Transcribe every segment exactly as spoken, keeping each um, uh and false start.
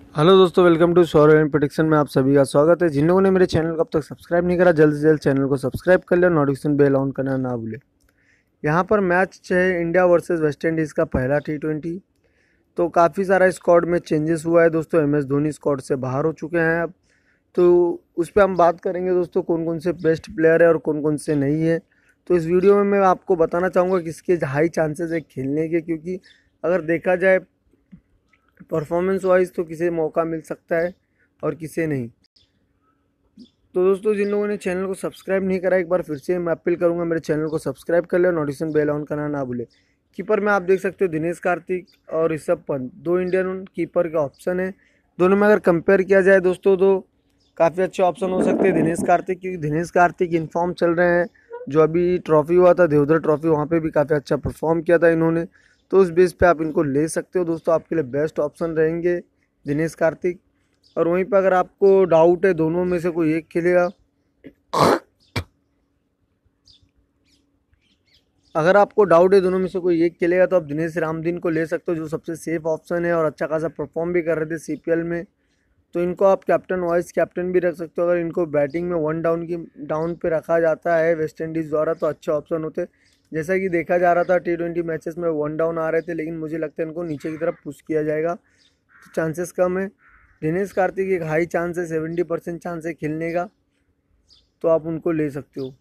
Hello दोस्तों, welcome to सौर and prediction में आप सभी का स्वागत है। जिन लोगों ने मेरे चैनल को अब तक सब्सक्राइब नहीं करा, जल्द से जल्द चैनल को सब्सक्राइब कर ले, नोटिफिकेशन बेल ऑन करना ना भूले। यहाँ पर मैच है इंडिया वर्सेस वेस्ट इंडीज़ का पहला टी ट्वेंटी। तो काफ़ी सारा स्क्वाड में चेंजेस हुआ है दोस्तों। एम एस धोनी स्क्वाड से बाहर हो चुके हैं अब। तो उस पर हम बात करेंगे दोस्तों, कौन कौन से बेस्ट प्लेयर है और कौन कौन से नहीं है। तो इस वीडियो में मैं आपको बताना चाहूँगा किसके हाई चांसेस है खेलने के, क्योंकि अगर देखा जाए परफॉर्मेंस वाइज तो किसे मौका मिल सकता है और किसे नहीं। तो दोस्तों, जिन लोगों ने चैनल को सब्सक्राइब नहीं करा, एक बार फिर से मैं अपील करूंगा मेरे चैनल को सब्सक्राइब कर ले और नोटिफिकेशन बेल ऑन करना ना भूले। कीपर में आप देख सकते हो दिनेश कार्तिक और ऋषभ पंत, दो इंडियन कीपर का ऑप्शन है। दोनों में अगर कंपेयर किया जाए दोस्तों तो काफ़ी अच्छे ऑप्शन हो सकते हैं दिनेश कार्तिक, क्योंकि दिनेश कार्तिक इनफॉर्म चल रहे हैं। जो अभी ट्रॉफी हुआ था देवधर ट्रॉफी, वहाँ पे भी काफ़ी अच्छा परफॉर्म किया था इन्होंने। तो उस बेस पे आप इनको ले सकते हो दोस्तों, आपके लिए बेस्ट ऑप्शन रहेंगे दिनेश कार्तिक। और वहीं पर अगर आपको डाउट है दोनों में से कोई एक खेलेगा, अगर आपको डाउट है दोनों में से कोई एक खेलेगा तो आप दिनेश रामदीन को ले सकते हो, जो सबसे सेफ ऑप्शन है और अच्छा खासा परफॉर्म भी कर रहे थे सीपीएल में। तो इनको आप कैप्टन वाइस कैप्टन भी रख सकते हो। अगर इनको बैटिंग में वन डाउन की डाउन पे रखा जाता है वेस्ट इंडीज़ द्वारा तो अच्छे ऑप्शन होते। जैसा कि देखा जा रहा था टी ट्वेंटी मैचेस में वन डाउन आ रहे थे, लेकिन मुझे लगता है इनको नीचे की तरफ पुश किया जाएगा तो चांसेस कम है। दिनेश कार्तिक एक हाई चांस है, सेवेंटी परसेंट चांस है खेलने का, तो आप उनको ले सकते हो।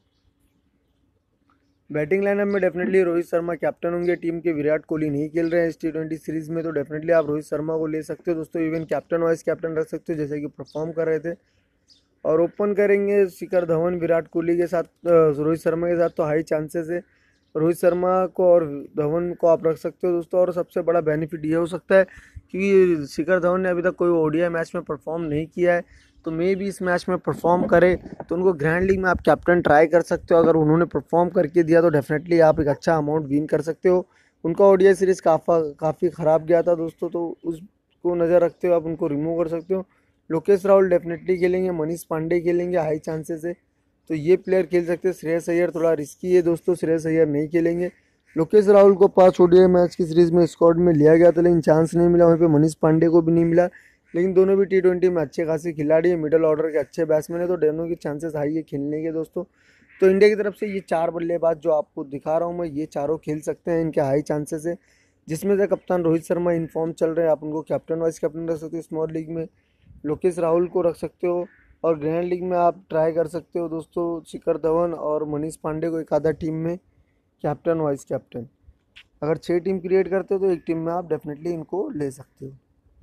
बैटिंग लाइनअप में डेफिनेटली रोहित शर्मा कैप्टन होंगे टीम के। विराट कोहली नहीं खेल रहे हैं इस टी ट्वेंटी सीरीज़ में, तो डेफिनेटली आप रोहित शर्मा को ले सकते हो दोस्तों। इवन कैप्टन वाइस कैप्टन रख सकते हो जैसे कि परफॉर्म कर रहे थे। और ओपन करेंगे शिखर धवन विराट कोहली के साथ, रोहित शर्मा के साथ, तो हाई चांसेस है रोहित शर्मा को और धवन को आप रख सकते हो दोस्तों। और सबसे बड़ा बेनिफिट ये हो सकता है कि शिखर धवन ने अभी तक कोई ओडीआई मैच में परफॉर्म नहीं किया है, तो मे भी इस मैच में परफॉर्म करे तो उनको ग्रैंड लीग में आप कैप्टन ट्राई कर सकते हो। अगर उन्होंने परफॉर्म करके दिया तो डेफिनेटली आप एक अच्छा अमाउंट विन कर सकते हो। उनका ओडीआई सीरीज़ काफ़ा काफ़ी ख़राब गया था दोस्तों, तो उसको नज़र रखते हो आप उनको रिमूव कर सकते हो। लोकेश राहुल डेफिनेटली खेलेंगे, मनीष पांडे खेलेंगे, हाई चांसेस है तो ये प्लेयर खेल सकते हैं। श्रेयस अय्यर थोड़ा रिस्की है दोस्तों, श्रेयस अय्यर नहीं खेलेंगे। लोकेश राहुल को पाँच ओडीआई मैच की सीरीज़ में स्क्वाड में लिया गया था लेकिन चांस नहीं मिला, वहीं पे मनीष पांडे को भी नहीं मिला। लेकिन दोनों भी टी ट्वेंटी में अच्छे खासे खिलाड़ी है, मिडल ऑर्डर के अच्छे बैट्समैन है, तो दोनों के चांसेस हाई है खेलने के दोस्तों। तो इंडिया की तरफ से ये चार बल्लेबाज जो आपको दिखा रहा हूँ मैं, ये चारों खेल सकते हैं, इनके हाई चांसेस है। जिसमें से कप्तान रोहित शर्मा इनफॉर्म चल रहे हैं, आप उनको कैप्टन वाइस कैप्टन रख सकते हो स्मॉल लीग में। लोकेश राहुल को रख सकते हो और ग्रैंड लीग में आप ट्राई कर सकते हो दोस्तों शिखर धवन और मनीष पांडे को एक आधा टीम में कैप्टन वाइस कैप्टन। अगर छः टीम क्रिएट करते हो तो एक टीम में आप डेफिनेटली इनको ले सकते हो।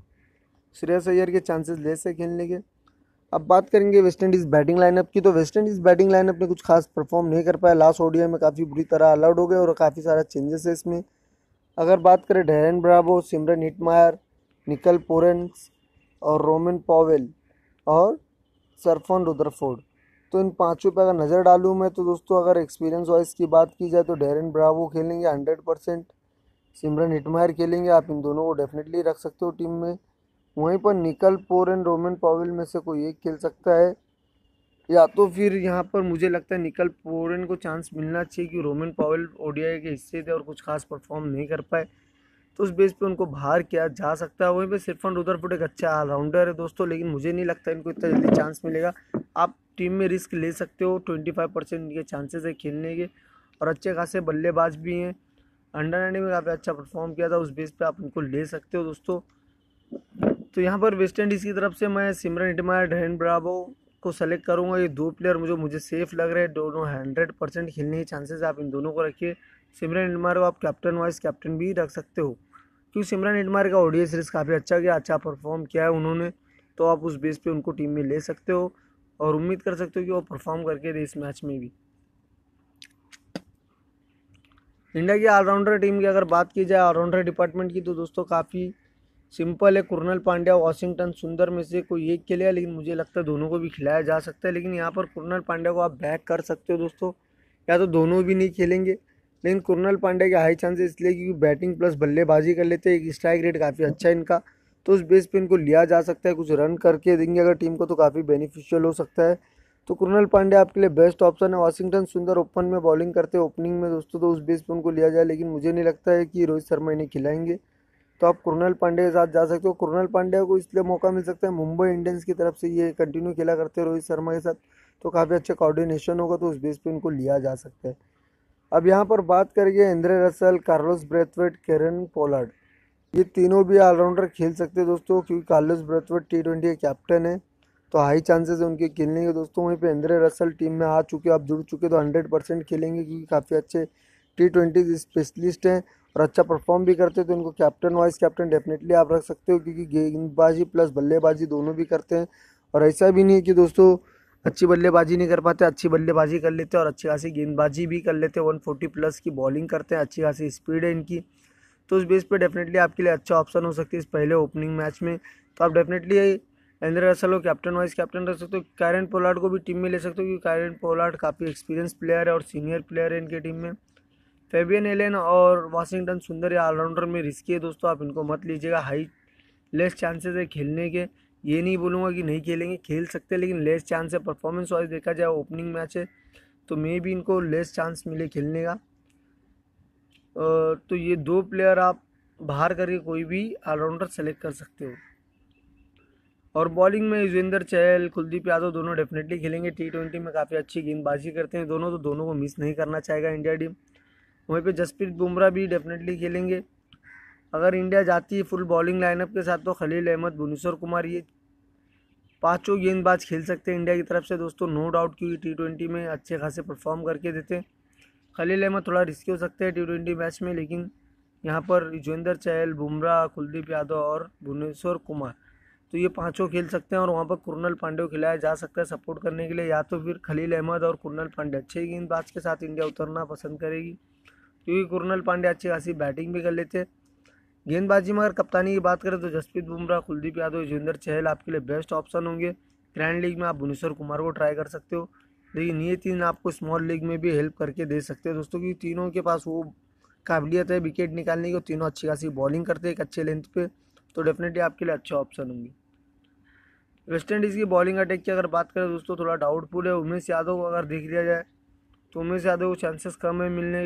श्रेयस अय्यर के चांसेस लेस है खेलने के। अब बात करेंगे वेस्ट इंडीज़ बैटिंग लाइनअप की, तो वेस्ट इंडीज़ बैटिंग लाइनअप ने कुछ खास परफॉर्म नहीं कर पाया। लास्ट ओडीआई में काफ़ी बुरी तरह ऑल आउट हो गए और काफ़ी सारा चेंजेस है इसमें। अगर बात करें डैरेन ब्रावो, सिमरन हिटमायर, निकल पोरेंस और रोमन पॉवेल और सरफन रुदरफोर्ड, तो इन पांचों पे अगर नज़र डालूँ मैं तो दोस्तों, अगर एक्सपीरियंस वाइज की बात की जाए तो डैरेन ब्रावो खेलेंगे हंड्रेड परसेंट, सिमरन हिटमायर खेलेंगे, आप इन दोनों को डेफिनेटली रख सकते हो टीम में। वहीं पर निकल पोरेन रोमन पॉवेल में से कोई एक खेल सकता है, या तो फिर यहाँ पर मुझे लगता है निकल पोरेन को चांस मिलना चाहिए कि रोमन पॉवेल ओडीआई के हिस्से थे और कुछ खास परफॉर्म नहीं कर पाए, तो उस बेस पे उनको बाहर किया जा सकता है। वहीं पे सिर्फन रुदरफुट एक अच्छा ऑलराउंडर है दोस्तों, लेकिन मुझे नहीं लगता इनको इतना जल्दी चांस मिलेगा। आप टीम में रिस्क ले सकते हो, ट्वेंटी फाइव परसेंट इनके चांसेस है खेलने के और अच्छे खासे बल्लेबाज भी हैं। अंडर नाइनटीन में काफ़ी अच्छा परफॉर्म किया था, उस बेस पे आप उनको ले सकते हो दोस्तों। तो यहाँ पर वेस्ट इंडीज़ की तरफ से मैं सिमरन हिटमायर, डैरेन ब्रावो को सेलेक्ट करूँगा। ये दो प्लेयर मुझे मुझे सेफ लग रहे हैं, दोनों हंड्रेड परसेंट खेलने के चांसेस है, आप इन दोनों को रखिए। सिमरन हिटमायर को आप कैप्टन वाइस कैप्टन भी रख सकते हो, क्योंकि सिमरन हिटमायर का ओडीआई सीरीज़ काफ़ी अच्छा गया, अच्छा परफॉर्म किया है उन्होंने, तो आप उस बेस पे उनको टीम में ले सकते हो और उम्मीद कर सकते हो कि वो परफॉर्म करके दे इस मैच में भी। इंडिया की ऑलराउंडर टीम की अगर बात की जाए, ऑलराउंडर डिपार्टमेंट की, तो दोस्तों काफ़ी सिंपल है। कुरनल पांड्या, वॉशिंगटन सुंदर में से कोई एक खेलेगा, लेकिन मुझे लगता है दोनों को भी खिलाया जा सकता है। लेकिन यहाँ पर कुरनल पांड्या को आप बैक कर सकते हो दोस्तों, या तो दोनों भी नहीं खेलेंगे, लेकिन कुरनल पांड्या के हाई चांसेस इसलिए क्योंकि बैटिंग प्लस बल्लेबाजी कर लेते हैं, एक स्ट्राइक रेट काफ़ी अच्छा है इनका, तो उस बेस पे इनको लिया जा सकता है। कुछ रन करके देंगे अगर टीम को तो काफ़ी बेनिफिशियल हो सकता है। तो कुरनल पांड्या आपके लिए बेस्ट ऑप्शन है। वॉशिंगटन सुंदर ओपन में बॉलिंग करते हैं ओपनिंग में दोस्तों, तो उस बेस पे उनको लिया जाए, लेकिन मुझे नहीं लगता है कि रोहित शर्मा इन्हें खिलाएंगे। तो आप कुणाल पांड्या के साथ जा सकते हो। कुणाल पांड्या को इसलिए मौका मिल सकता है, मुंबई इंडियंस की तरफ से ये कंटिन्यू खेला करते हैं रोहित शर्मा के साथ, तो काफ़ी अच्छा कोऑर्डिनेशन होगा, तो उस बेस पे इनको लिया जा सकता है। अब यहाँ पर बात करेंगे Andre Russell, Carlos Brathwaite, Kieron Pollard, ये तीनों भी ऑलराउंडर खेल सकते हैं दोस्तों, क्योंकि कार्लोस ब्रेथवेट टी ट्वेंटी के कैप्टन है, तो हाई चांसेस है उनके खेलने के दोस्तों। वहीं पे एंड्रे रसल टीम में आ चुके, आप जुड़ चुके, तो हंड्रेड परसेंट खेलेंगे, क्योंकि काफ़ी अच्छे टी ट्वेंटी स्पेशलिस्ट हैं और अच्छा परफॉर्म भी करते हैं, तो इनको कैप्टन वाइस कैप्टन डेफिनेटली आप रख सकते हो, क्योंकि गेंदबाजी प्लस बल्लेबाजी दोनों भी करते हैं। और ऐसा भी नहीं है कि दोस्तों अच्छी बल्लेबाजी नहीं कर पाते, अच्छी बल्लेबाजी कर लेते हैं और अच्छी खासी गेंदबाजी भी कर लेते हैं। वन फोर्टी प्लस की बॉलिंग करते हैं, अच्छी खासी स्पीड है इनकी, तो उस बेस पे डेफिनेटली आपके लिए अच्छा ऑप्शन हो सकती है इस पहले ओपनिंग मैच में। तो आप डेफिनेटली एंड्रे रसल को कैप्टन वाइस कैप्टन रख सकते हो। किरण पोलार्ड को भी टीम में ले सकते हो, क्योंकि किरण पोलार्ड काफ़ी एक्सपीरियंस प्लेयर है और सीनियर प्लेयर है इनकी टीम में। फेबियन एलन और वाशिंगटन सुंदर या ऑलराउंडर में रिस्की है दोस्तों, आप इनको मत लीजिएगा, हाई लेस चांसेस है खेलने के। ये नहीं बोलूँगा कि नहीं खेलेंगे, खेल सकते हैं, लेकिन लेस चांस है। परफॉर्मेंस वाइज देखा जाए ओपनिंग मैच है, तो मे भी इनको लेस चांस मिले खेलने का। तो ये दो प्लेयर आप बाहर करके कोई भी ऑलराउंडर सेलेक्ट कर सकते हो। और बॉलिंग में युजवेंद्र चहल, कुलदीप यादव दोनों डेफिनेटली खेलेंगे, टी ट्वेंटी में काफ़ी अच्छी गेंदबाजी करते हैं दोनों, तो दोनों को मिस नहीं करना चाहेगा इंडिया टीम। वहीं पे जसप्रीत बुमराह भी डेफिनेटली खेलेंगे। अगर इंडिया जाती है फुल बॉलिंग लाइनअप के साथ, तो खलील अहमद, भुवनेश्वर कुमार, ये पांचों गेंदबाज खेल सकते हैं इंडिया की तरफ से दोस्तों, नो डाउट, क्योंकि टी ट्वेंटी में अच्छे खासे परफॉर्म करके देते हैं। खलील अहमद थोड़ा रिस्की हो सकते हैं टी ट्वेंटी मैच में, लेकिन यहाँ पर युजवेंद्र चहल, बुमराह, कुलदीप यादव और भुवनेश्वर कुमार, तो ये पांचों खेल सकते हैं। और वहाँ पर कुणाल पांड्या को खिलाया जा सकता है सपोर्ट करने के लिए, या तो फिर खलील अहमद और कुणाल पांड्या, अच्छे गेंदबाज के साथ इंडिया उतरना पसंद करेगी, क्योंकि कुणाल पांड्या अच्छी खासी बैटिंग भी कर लेते हैं। गेंदबाजी में अगर कप्तानी की बात करें, तो जसप्रीत बुमराह, कुलदीप यादव, युजवेंद्र चहल आपके लिए बेस्ट ऑप्शन होंगे। ग्रैंड लीग में आप भुवनेश्वर कुमार को ट्राई कर सकते हो, लेकिन ये तीन आपको स्मॉल लीग में भी हेल्प करके दे सकते हैं दोस्तों, क्योंकि तीनों के पास वो काबिलियत है विकेट निकालने की, तीनों अच्छी खासी बॉलिंग करते हैं एक अच्छे लेंथ पे, तो डेफिनेटली आपके लिए अच्छे ऑप्शन होंगे। वेस्ट इंडीज़ की बॉलिंग अटैक की अगर बात करें दोस्तों, थोड़ा डाउटफुल है। उमेश यादव को अगर देख लिया जाए, तो उमेश यादव को चांसेस कम है मिलने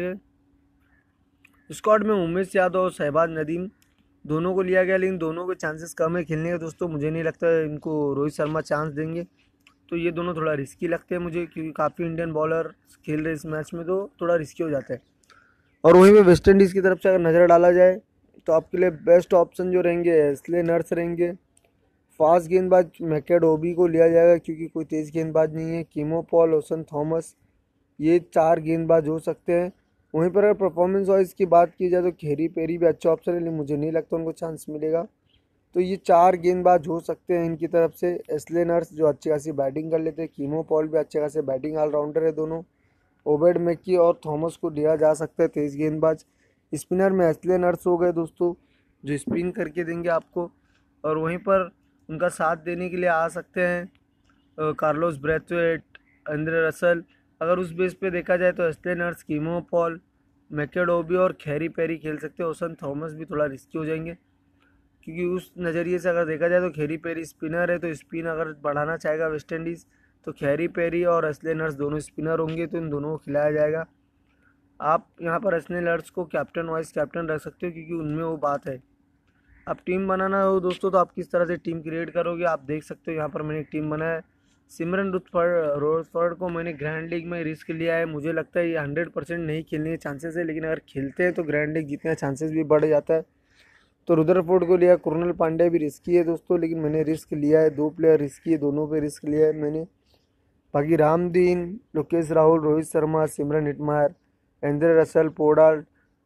के। स्क्वाड में उमेश यादव और शहबाज नदीम दोनों को लिया गया, लेकिन दोनों के चांसेस कम है खेलने के दोस्तों, मुझे नहीं लगता है इनको रोहित शर्मा चांस देंगे, तो ये दोनों थोड़ा रिस्की लगते हैं मुझे, क्योंकि काफ़ी इंडियन बॉलर खेल रहे इस मैच में, तो थोड़ा रिस्की हो जाता है। और वहीं पे वेस्ट इंडीज़ की तरफ से अगर नज़र डाला जाए, तो आपके लिए बेस्ट ऑप्शन जो रहेंगे एस्ले नर्स रहेंगे। फास्ट गेंदबाज मैकेडोबी को लिया जाएगा, क्योंकि कोई तेज़ गेंदबाज नहीं है। कीमो पॉल, ओसन थॉमस, ये चार गेंदबाज हो सकते हैं। वहीं पर अगर परफॉर्मेंस वाइज की बात की जाए, तो खेरी पेरी भी अच्छा ऑप्शन है, लेकिन मुझे नहीं लगता उनको चांस मिलेगा, तो ये चार गेंदबाज हो सकते हैं इनकी तरफ से। एस्ले नर्स जो अच्छी खासी बैटिंग कर लेते हैं, कीमो पॉल भी अच्छे खासे बैटिंग ऑलराउंडर है दोनों। ओबेड मैकी और थॉमस को लिया जा सकता है तेज़ गेंदबाज। स्पिनर में एस्ले नर्स हो गए दोस्तों, जो स्पिन करके देंगे आपको, और वहीं पर उनका साथ देने के लिए आ सकते हैं कार्लोस ब्रेथवेट, एंड्रे रसल। अगर उस बेस पे देखा जाए, तो एस्ले नर्स, कीमो पॉल, मैकेडोबी और खेरी पेरी खेल सकते हैं। ओसन थॉमस भी थोड़ा रिस्की हो जाएंगे, क्योंकि उस नज़रिए से अगर देखा जाए, तो खेरी पेरी स्पिनर है, तो स्पिन अगर बढ़ाना चाहेगा वेस्ट इंडीज़, तो खेरी पेरी और एस्ले नर्स दोनों स्पिनर होंगे, तो इन दोनों को खिलाया जाएगा। आप यहाँ पर एस्ले नर्स को कैप्टन वाइस कैप्टन रख सकते हो, क्योंकि उनमें वो बात है। अब टीम बनाना हो दोस्तों, तो आप किस तरह से टीम क्रिएट करोगे, आप देख सकते हो। यहाँ पर मैंने एक टीम बनाया है। सिमरन रुथफर्ड रोथफर्ड को मैंने ग्रैंड लीग में रिस्क लिया है, मुझे लगता है ये हंड्रेड परसेंट नहीं खेलने के चांसेस है, लेकिन अगर खेलते हैं तो ग्रैंड लीग जीतने का चांसेस भी बढ़ जाता है। तो रुदरफोर्ड को लिया। कुणाल पांड्या भी रिस्की है दोस्तों, लेकिन मैंने रिस्क लिया है, दो प्लेयर रिस्की है, दोनों पे रिस्क लिया है मैंने। बाकी Ramdin, Lokesh Rahul, Rohit Sharma, Shimron Hetmyer, Andre Russell, Pollard,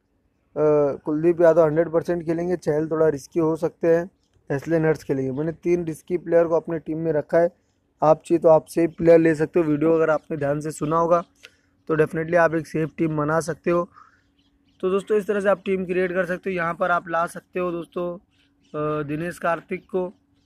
Kuldeep Yadav hundred percent खेलेंगे। चहल थोड़ा रिस्की हो सकते हैं, एस्ले नर्स खेलेंगे। मैंने तीन रिस्की प्लेयर को अपने टीम में रखा है, आप चाहिए तो आप सेफ प्लेयर ले सकते हो। वीडियो अगर आपने ध्यान से सुना होगा, तो डेफिनेटली आप एक सेफ टीम बना सकते हो। तो दोस्तों इस तरह से आप टीम क्रिएट कर सकते हो। यहाँ पर आप ला सकते हो दोस्तों दिनेश कार्तिक को,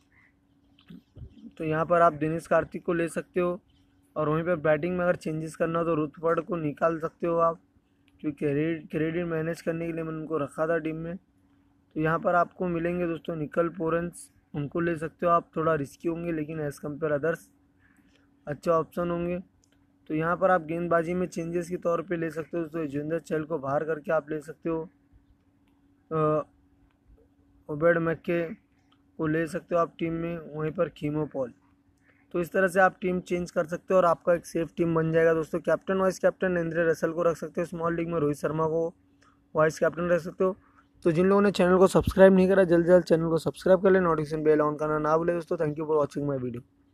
तो यहाँ पर आप दिनेश कार्तिक को ले सकते हो। और वहीं पर बैटिंग में अगर चेंजेस करना हो, तो रुथफर्ड को निकाल सकते हो आप, क्योंकि क्रेडिट मैनेज करने के लिए मैंने उनको रखा था टीम में। तो यहाँ पर आपको मिलेंगे दोस्तों निकल पोरेंस, उनको ले सकते हो आप, थोड़ा रिस्की होंगे, लेकिन एज़ कम्पेयर अदर्स अच्छे ऑप्शन होंगे। तो यहाँ पर आप गेंदबाजी में चेंजेस के तौर पे ले सकते हो, तो युजवेंद्र चहल को बाहर करके आप ले सकते हो। ओबेड मैके को ले सकते हो आप टीम में, वहीं पर कीमो पॉल। तो इस तरह से आप टीम चेंज कर सकते हो और आपका एक सेफ टीम बन जाएगा दोस्तों। Captain vice captain Andre Russell को रख सकते हो, स्मॉल लीग में रोहित शर्मा को वाइस कैप्टन रख सकते हो। तो जिन लोगों ने चैनल को सब्सक्राइब नहीं करा, जल्द जल्द चैनल को सब्सक्राइब कर ले, नोटिफिकेशन बेल ऑन करना ना भूले दोस्तों। Thank you for watching my video.